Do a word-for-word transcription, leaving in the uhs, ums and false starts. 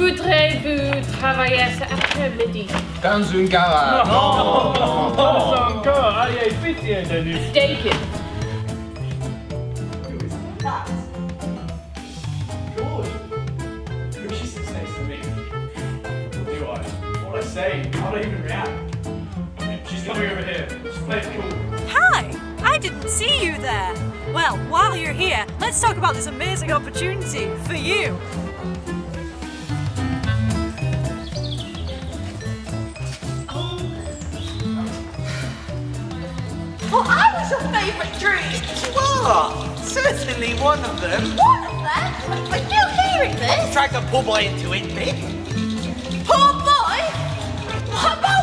Voudrez-vous travailler cet après-midi? Dans une garage. Non, pas encore. Ayez pitié de nous. Mistaken. Who is that? George. Who she sits next to me. What do I? What I say? How do I even react? She's coming over here. Just play it cool. Hi! I didn't see you there. Well, while you're here, let's talk about this amazing opportunity for you. Well, I was your favourite drink. What? Certainly one of them. One of them? Are you hearing this? Drag the poor boy into it, Vic. Poor boy? What boy?